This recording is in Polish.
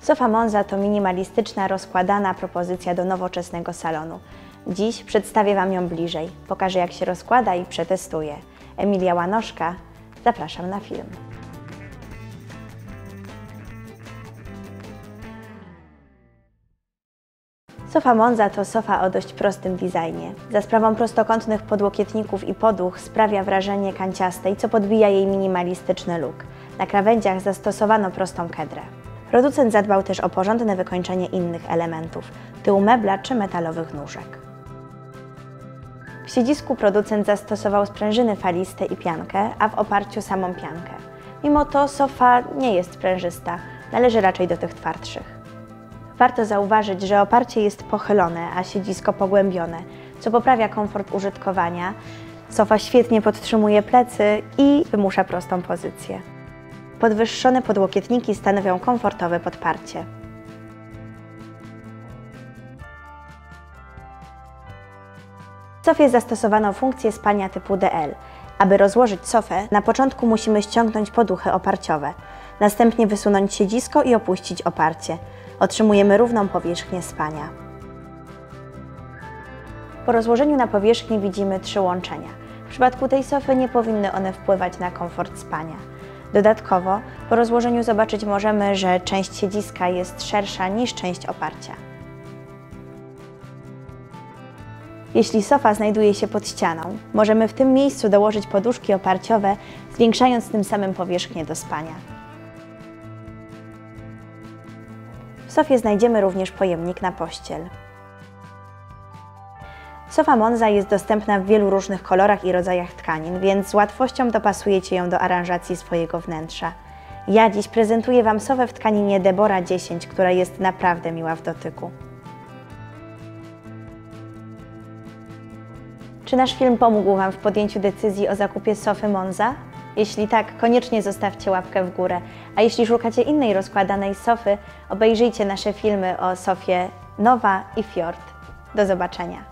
Sofa Monza to minimalistyczna, rozkładana propozycja do nowoczesnego salonu. Dziś przedstawię Wam ją bliżej, pokażę jak się rozkłada i przetestuję. Emilia Łanoszka, zapraszam na film. Sofa Monza to sofa o dość prostym designie. Za sprawą prostokątnych podłokietników i poduch sprawia wrażenie kanciastej, co podbija jej minimalistyczny look. Na krawędziach zastosowano prostą kedrę. Producent zadbał też o porządne wykończenie innych elementów, tyłu mebla czy metalowych nóżek. W siedzisku producent zastosował sprężyny faliste i piankę, a w oparciu samą piankę. Mimo to sofa nie jest sprężysta, należy raczej do tych twardszych. Warto zauważyć, że oparcie jest pochylone, a siedzisko pogłębione, co poprawia komfort użytkowania. Sofa świetnie podtrzymuje plecy i wymusza prostą pozycję. Podwyższone podłokietniki stanowią komfortowe podparcie. W sofie zastosowano funkcję spania typu DL. Aby rozłożyć sofę, na początku musimy ściągnąć poduchy oparciowe, następnie wysunąć siedzisko i opuścić oparcie. Otrzymujemy równą powierzchnię spania. Po rozłożeniu na powierzchni widzimy 3 łączenia. W przypadku tej sofy nie powinny one wpływać na komfort spania. Dodatkowo, po rozłożeniu zobaczyć możemy, że część siedziska jest szersza niż część oparcia. Jeśli sofa znajduje się pod ścianą, możemy w tym miejscu dołożyć poduszki oparciowe, zwiększając tym samym powierzchnię do spania. W sofie znajdziemy również pojemnik na pościel. Sofa Monza jest dostępna w wielu różnych kolorach i rodzajach tkanin, więc z łatwością dopasujecie ją do aranżacji swojego wnętrza. Ja dziś prezentuję Wam sofę w tkaninie Debora 10, która jest naprawdę miła w dotyku. Czy nasz film pomógł Wam w podjęciu decyzji o zakupie sofy Monza? Jeśli tak, koniecznie zostawcie łapkę w górę, a jeśli szukacie innej rozkładanej sofy, obejrzyjcie nasze filmy o sofie Nowa i Fjord. Do zobaczenia!